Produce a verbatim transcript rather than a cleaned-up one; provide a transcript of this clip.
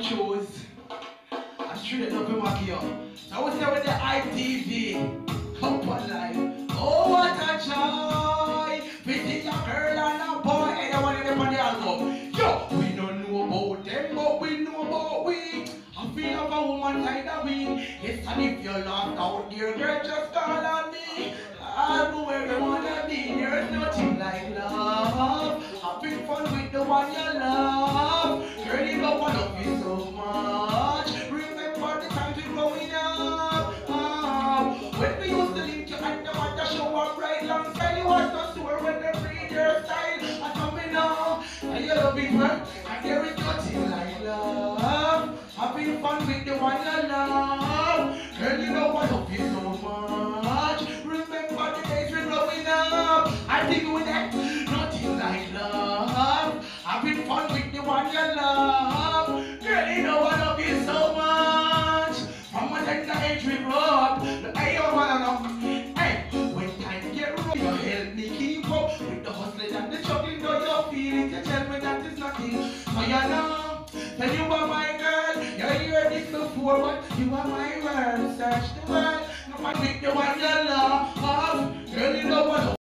choose. I'm sure they love him up here. So I was there with the I T V. Come on live. Oh, what a joy. Visit a girl and a boy. Anyone in the body album. Yo, we don't know about them, but we know about we. I feel of a woman like that we. Yes, and if you're lost out there, girl, just call on me. I'll go where you wanna be. There's nothing like love. Having fun with the one you love. Girl, you know I love you so much. Remember the times we growing up. Um, when we used to link you and the one to show up right alongside you was so sore when they read your style. I come in now, and you love it, man. And there is nothing like love. Having fun with the one you love. Girl, you know I love you so much. Remember the days we're growing up. I think with that, nothing like love. Having fun with the one you love. Girl, you know I love you so much. From a tender age we grow up. Hey, you wanna know? Hey, when time get rough, you help me keep up with the hustling and the juggling. Though you feel it, you tell me that is nothing. So you know, that you are my girl. You hear this before, but you are my world. Search the world, no matter with the one you love. Girl, you know what?